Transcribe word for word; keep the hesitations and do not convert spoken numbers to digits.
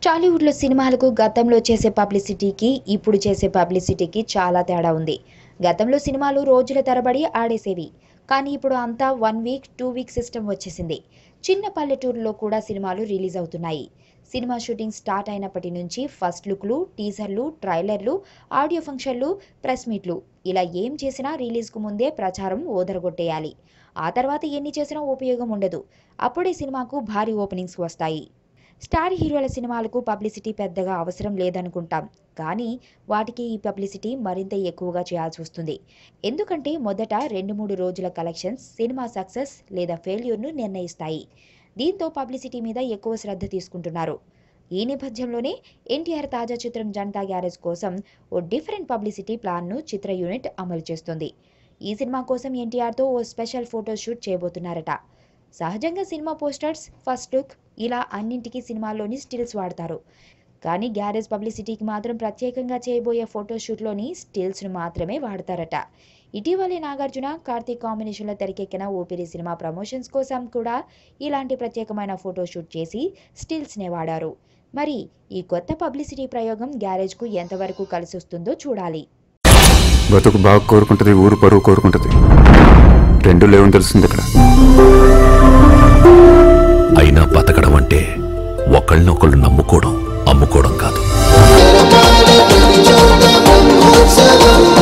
టాలీవుడ్లో సినిమాలకు గతంలో చేసే పబ్లిసిటీకి ఇప్పుడు చేసే పబ్లిసిటీకి చాలా తేడా ఉంది. గతంలో సినిమాలు రోజుల తరబడి ఆడేసేవి. కానీ ఇప్పుడు అంతా one week two week system వచ్చేసింది. చిన్న పల్లెటూరులో కూడా సినిమాలు రిలీజ్ అవుతున్నాయి. సినిమా షూటింగ్ స్టార్ట్ అయినప్పటి నుంచి ఫస్ట్ లుక్లు, టీజర్లు, ట్రైలర్లు, ఆడియో ఫంక్షన్లు, ప్రెస్ మీట్లు ఇలా ఏం చేసినా రిలీజ్కు ముందే ప్రచారం ఓదరగొట్టేయాలి. ఆ తర్వాత ఎన్ని చేసినా ఉపయోగం ఉండదు. అప్పుడే సినిమాకు భారీ ఓపెనింగ్స్ వస్తాయి. స్టార్ హీరోల సినిమాలకు పబ్లిసిటీ పెద్దగా అవసరం లేదనుకుంటాం, కానీ వాటికి ఈ పబ్లిసిటీ మరింత ఎక్కువగా చేయాల్సి వస్తుంది. ఎందుకంటే మొదట రెండు మూడు రోజుల కలెక్షన్స్ సినిమా సక్సెస్ లేదా ఫెయిల్యూర్ను నిర్ణయిస్తాయి. దీంతో పబ్లిసిటీ మీద ఎక్కువ శ్రద్ధ తీసుకుంటున్నారు. ఈ నేపథ్యంలోనే ఎన్టీఆర్ తాజా చిత్రం జనతా గ్యారేజ్ కోసం ఓ డిఫరెంట్ పబ్లిసిటీ ప్లాన్ను చిత్ర యూనిట్ అమలు చేస్తుంది. ఈ సినిమా కోసం ఎన్టీఆర్తో ఓ స్పెషల్ ఫోటో షూట్ చేయబోతున్నారట. సహజంగా సినిమా పోస్టర్స్, ఫస్ట్ లుక్ ఇలా అన్నింటికీ సినిమాల్లోని స్టిల్స్ వాడతారు. కానీ గ్యారేజ్ పబ్లిసిటీకి మాత్రం ప్రత్యేకంగా చేయబోయే ఫోటోషూట్లోని స్టిల్స్ను మాత్రమే వాడతారట. ఇటీవలే నాగార్జున, కార్తీక్ కాంబినేషన్లో తెరకెక్కిన ఊపిరి సినిమా ప్రమోషన్స్ కోసం కూడా ఇలాంటి ప్రత్యేకమైన ఫోటోషూట్ చేసి స్టిల్స్నే వాడారు. మరి ఈ కొత్త పబ్లిసిటీ ప్రయోగం గ్యారేజ్కు ఎంతవరకు కలిసి వస్తుందో చూడాలి. బతుకు బాగా కోరుకుంటుంది, ఊరు పరువు కోరుకుంటుంది. రెండు లేవని తెలుస్తుంది ఇక్కడ. అయినా బతకడం అంటే ఒకళ్ళనొకళ్ళు నమ్ముకోవడం, అమ్ముకోవడం కాదు.